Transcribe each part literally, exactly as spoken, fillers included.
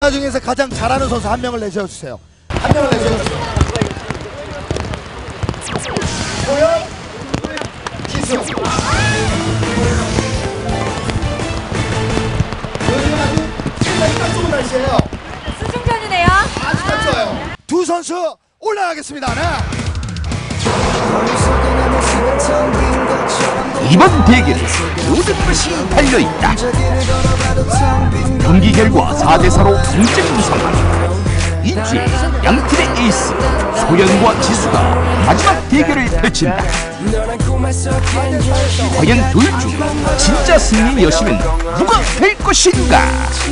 하나 중에서 가장 잘하는 선수 한 명을 내세워주세요. 한 명을 내세워주세요. 소연, 지수. 요즘 아주 굉장히 딱 좋은 날씨예요. 수중전이네요. 아주 딱 좋아요. 두 선수 올라가겠습니다. 네. 이번 대결은 모든 것이 달려있다. 경기 결과 사 대 사로 경쟁 상황. 이제 양팀의 에이스 소연과 지수가 마지막 대결을 펼친다. 과연 둘 중 진짜 승리의 여신은 누가 될 것인가?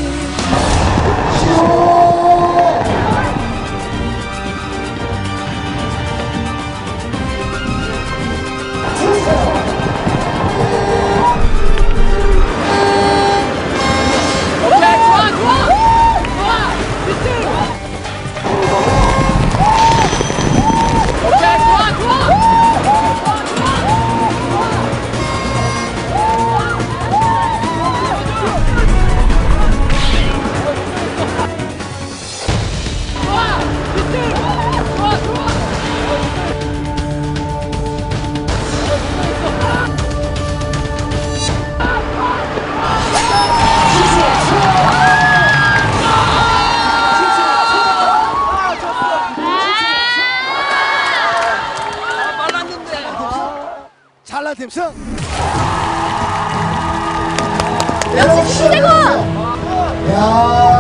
잘라팀 승! 역시 최고! 야.